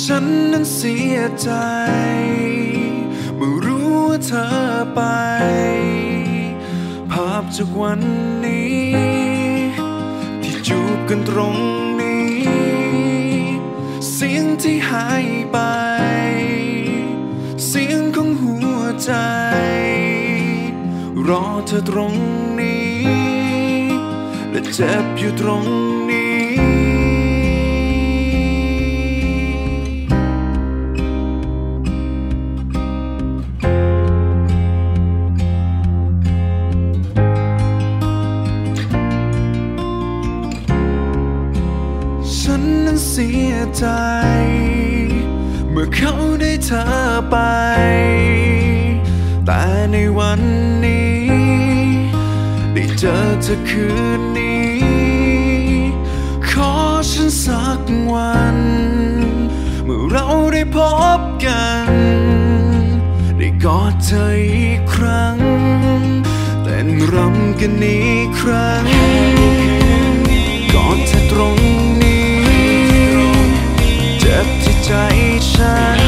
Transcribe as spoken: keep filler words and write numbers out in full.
ฉันนั้นเสียใจเมื่อรู้ว่าเธอไปภาพจากวันนี้ที่จูบกันตรงนี้เสียงที่หายไปเสียงของหัวใจรอเธอตรงนี้และเจ็บอยู่ตรงนี้ฉันนั้นเสียใจเมื่อเขาได้เธอไปแต่ในวันนี้ได้เจอเธอคืนนี้ขอฉันสักวันเมื่อเราได้พบกันได้กอดเธออีกครั้งเต้นรำกันอีกครั้งกอดเธอตรงนี้เจ็บที่ใจฉัน